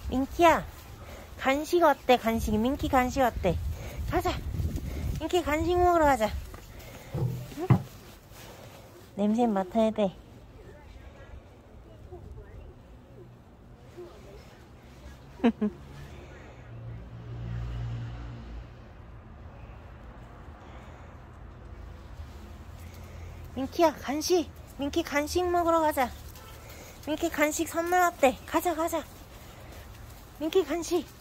민키야, 간식 어때? 간식. 민키 간식 어때? 가자. 민키 간식 먹으러 가자. 응? 냄새 맡아야 돼. 민키야, 간식. 민키 간식 먹으러 가자. 민키 간식 선물 왔대. 가자, 가자. 민키 간식.